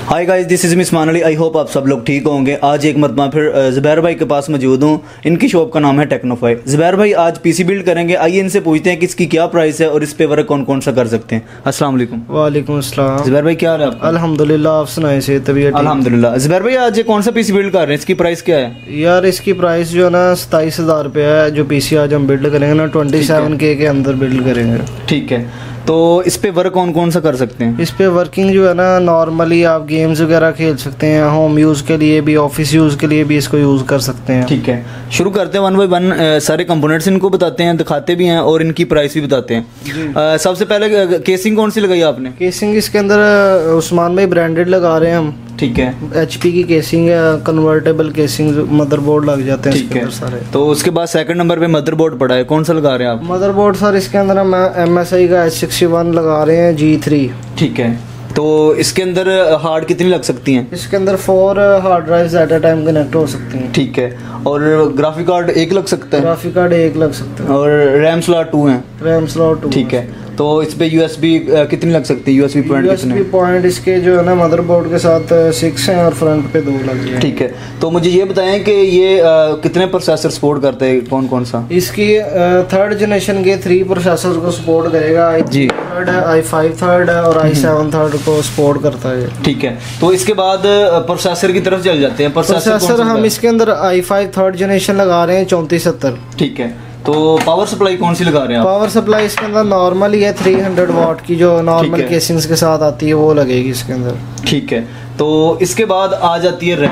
Hi guys, this is miss मानली। I hope आप सब लोग ठीक होंगे। आज एक मरतबा फिर ज़ुबैर भाई के पास मौजूद हूँ। इनकी शॉप का नाम है टेक्नोफाई। ज़ुबैर भाई आज पीसी बिल्ड करेंगे। आइए इनसे पूछते हैं कि इसकी क्या प्राइस है और इस पे वर्क कौन कौन सा कर सकते हैं। अस्सलाम वालेकुम। वालेकुम अस्सलाम। ज़ुबैर भाई क्या हाल है आपका? अल्हम्दुलिल्लाह, आप सुनाए से तबीयत? अल्हम्दुलिल्लाह। ज़ुबैर भाई आज कौन सा पीसी बिल्ड कर रहे हैं, इसकी प्राइस क्या है? यार इसकी प्राइस जो है ना 27,000 रुपये है। जो पीसी आज हम बिल्ड करेंगे ना 27K के अंदर बिल्ड करेंगे। ठीक है, तो इस पे वर्क कौन कौन सा कर सकते हैं? इस पे वर्किंग जो है ना नॉर्मली आप गेम्स वगैरह खेल सकते हैं, होम यूज़ के लिए भी, ऑफिस यूज़ के लिए भी इसको यूज़ कर सकते हैं। ठीक है, शुरू करते हैं वन बाई वन। सारे कंपोनेंट्स इनको बताते हैं, दिखाते भी हैं और इनकी प्राइस भी बताते हैं। सबसे पहले केसिंग कौन सी लगाई आपने? केसिंग इसके अंदर उस्मान भाई ब्रांडेड लगा रहे हैं हम। ठीक है, HP की केसिंग है, कन्वर्टेबल केसिंग, मदरबोर्ड लग जाते हैं ठीक इसके है अंदर सारे। तो उसके बाद सेकंड नंबर पे मदरबोर्ड पड़ा है, कौन सा लगा रहे हैं आप? मदरबोर्ड सर इसके अंदर हम MSI का H61 लगा रहे हैं G3। ठीक है, तो इसके अंदर हार्ड कितनी लग सकती हैं? इसके अंदर 4 hard drives at a time connect हो सकती हैं। ठीक है, और ग्राफिक कार्ड एक लग सकता है? ग्राफिक कार्ड एक लग सकता है और रैम स्लॉट 2 है? RAM slot 2। ठीक है, तो इस पे USB कितनी लग सकती है? USB पॉइंट कितने? USB पॉइंट इसके जो है ना मदरबोर्ड के साथ 6 हैं और फ्रंट पे 2 लगे हैं। ठीक है, तो मुझे ये बताएं कि ये कितने प्रोसेसर सपोर्ट करते हैं, कौन कौन सा? इसकी 3rd जनरेशन के 3 प्रोसेसर को सपोर्ट करेगा। जी। थर्ड है, i5 थर्ड है और i7 थर्ड को सपोर्ट करता है। ठीक है, तो इसके बाद प्रोसेसर की तरफ चल जाते हैं। प्रोसेसर हम इसके अंदर i5 थर्ड जनरेशन लगा रहे हैं 3470। ठीक है, तो पावर सप्लाई कौन सी लगा रहे हैं आप? पावर सप्लाई इसके अंदर नॉर्मल ही है 300 वाट की, जो नॉर्मल केसिंग्स के साथ आती है वो लगेगी इसके अंदर। ठीक है, तो इसके बाद आ जाती है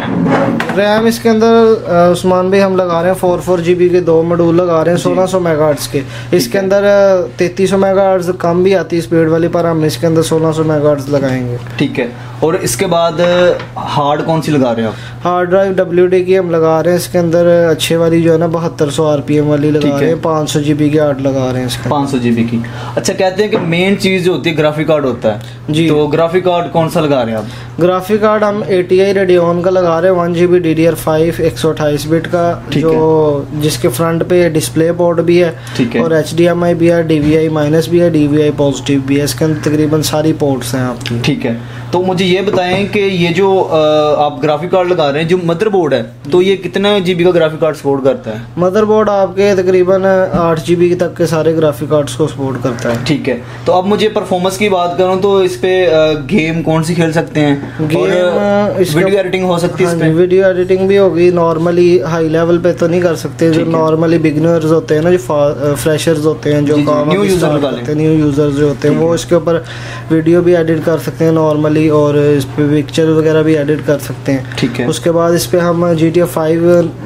रैम इसके अंदर उस्मान भाई हम लगा रहे हैं 4 GB के 2 मॉड्यूल लगा रहे हैं 1600 मेगाहर्ट्ज के। इसके अंदर 3300 मेगाहर्ट्ज कम भी आती है स्पीड वाली, पर हम इसके अंदर 1600 मेगाहर्ट्ज लगाएंगे। ठीक है, और इसके बाद हार्ड कौन सी लगा रहे हैं आप? हार्ड ड्राइव WD की हम लगा रहे हैं इसके अंदर अच्छे वाली जो है ना 7200 RPM वाली लगा रहे हैं। 500 GB की हार्ड लगा रहे हैं इसके 500 GB की। अच्छा, कहते हैं कि मेन चीज जो होती है ग्राफिक कार्ड होता है जी। तो ग्राफिक कार्ड कौन सा लगा रहे हैं आप? ग्राफिक कार्ड हम ATI रेडियन का लगा रहे हैं 1 GB DDR5 128 बिट का, जो जिसके फ्रंट पे डिस्प्ले पोर्ट भी है और HDMI भी है, DVI माइनस भी है, DVI पॉजिटिव भी है। इसके अंदर तकरीबन सारी पोर्ट्स हैं आपकी। ठीक है, तो मुझे ये बताएं कि ये जो आप ग्राफिक कार्ड लगा रहे हैं, जो मदरबोर्ड है, तो ये कितने GB का ग्राफिक कार्ड सपोर्ट करता है? मदरबोर्ड आपके तकरीबन 8 GB तक के सारे ग्राफिक कार्ड्स को सपोर्ट करता है। ठीक है, तो अब मुझे परफॉर्मेंस की बात करूं तो इस पे गेम कौन सी खेल सकते हैं? वीडियो एडिटिंग हो सकती है इस पे? वीडियो एडिटिंग भी होगी। नॉर्मली हाई लेवल पे तो नहीं कर सकते, जो नॉर्मली बिगिनर्स होते हैं ना, जो फ्रेशर्स होते हैं, जो न्यू यूजर्स जो होते हैं, वो इसके ऊपर वीडियो भी एडिट कर सकते हैं नॉर्मली, और इस पे पिक्चर वगैरह भी एडिट कर सकते हैं। ठीक है, उसके बाद इस पे हम GTA 5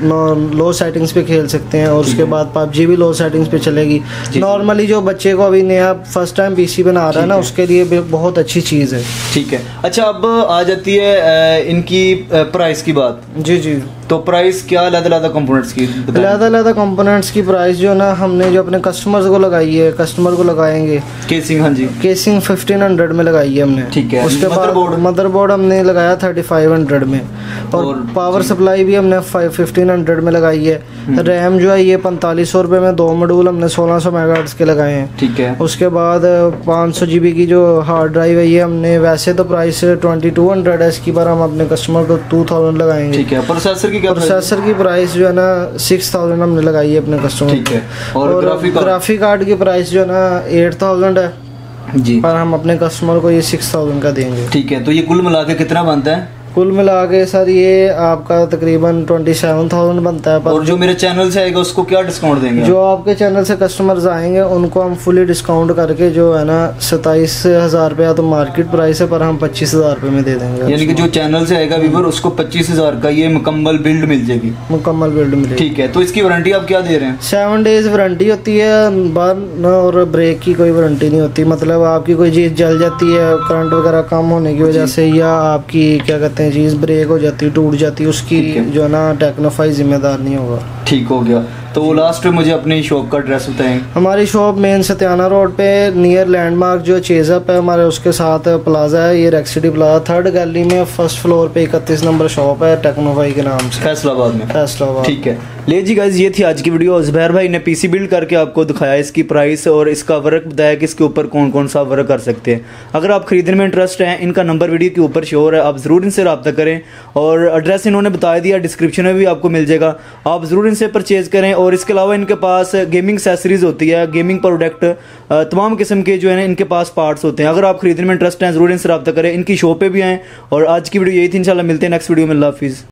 लो सेटिंग्स पे खेल सकते हैं, और उसके बाद PUBG भी लो सेटिंग्स पे चलेगी। नॉर्मली जो बच्चे को अभी नया फर्स्ट टाइम PC बना रहा है ना, उसके लिए बहुत अच्छी चीज़ है। ठीक है, अच्छा अब आ जाती है इनकी प्राइस की बात। जी जी, तो प्राइस क्या अलग-अलग कंपोनेंट्स की? अलग-अलग कंपोनेंट्स की प्राइस जो ना हमने जो अपने कस्टमर्स को लगाई है, कस्टमर को लगाएंगे। केसिंग, हाँ जी, केसिंग 1500 में लगाई है हमने। ठीक है, उसके बाद मदरबोर्ड हमने लगाया 3500 में, और पावर सप्लाई भी हमने 1500 में लगाई है। रैम जो है ये 4500 रुपये में 2 मॉड्यूल हमने 1600 मेगाहर्ट्ज के लगाए हैं। ठीक है, उसके बाद 500 GB की जो हार्ड ड्राइव है, ये हमने वैसे तो प्राइस 2200 है इसकी, पर हम अपने कस्टमर को 2000 लगाएंगे। ठीक है, प्रोसेसर की प्राइस जो है ना 6000 हमने लगाई है अपने कस्टमर। ठीक है, और ग्राफिक कार्ड की प्राइस जो है ना 8000 है जी, पर हम अपने कस्टमर को ये 6000 का देंगे। ठीक है, तो ये कुल मिला के कितना बनता है? कुल मिला के सर ये आपका तकरीबन 27000 बनता है। और जो मेरे चैनल से आएगा उसको क्या डिस्काउंट देंगे? जो आपके चैनल से कस्टमर्स आएंगे उनको हम फुली डिस्काउंट करके जो है ना 27,000 रुपया तो मार्केट प्राइस है, पर हम 25,000 रुपये में दे देंगे। यानी कि जो चैनल से आएगा व्यूअर उसको 25,000 का ये मुकम्मल बिल्ड मिल जाएगी? मुकम्मल बिल्ड मिलेगी। ठीक है, तो इसकी वारंटी आप क्या दे रहे हैं? 7 डेज वारंटी होती है, बर्न और ब्रेक की कोई वारंटी नहीं होती। मतलब आपकी कोई चीज़ जल जाती है करंट वगैरह कम होने की वजह से, या आपकी क्या कहते चीज़ ब्रेक हो जाती, टूट जाती, उसकी जो ना टेक्नोफाई जिम्मेदार नहीं होगा। ठीक हो गया, तो लास्ट में मुझे अपनी शॉप का एड्रेस बताएं। हमारी शॉप मेन सत्याना रोड पे नियर लैंडमार्क जो चेजअप है हमारे, उसके साथ प्लाजा है, ये रेक्सिटी प्लाजा, थर्ड गैलरी में फर्स्ट फ्लोर पे 31 नंबर शॉप है टेक्नोफाई के नाम से, फैसलाबाद में। फैसलाबाद, ठीक है। ले जी गाइस, ये थी आज की वीडियो। ज़ुबैर भाई ने पीसी बिल्ड करके आपको दिखाया, इसकी प्राइस और इसका वर्क बताया कि इसके ऊपर कौन कौन सा वर्क कर सकते हैं। अगर आप खरीदने में इंटरेस्ट है, इनका नंबर वीडियो के ऊपर शो हो रहा है, आप ज़रूर इनसे रब्ता करें और एड्रेस इन्होंने बता दिया, डिस्क्रिप्शन में भी आपको मिल जाएगा, आप ज़रूर इनसे परचेज़ करें। और इसके अलावा इनके पास गेमिंग एक्सेसरीज होती है, गेमिंग प्रोडक्ट, तमाम किस्म के जो है इनके पास पार्ट्स होते हैं। अगर आप खरीदने में इंटरेस्ट हैं ज़रूर इनसे रब्ता करें, इनकी शॉप पे भी आएँ। और आज की वीडियो यही थी, इंशाल्लाह मिलते हैं नेक्स्ट वीडियो में। अल्लाह हाफिज़।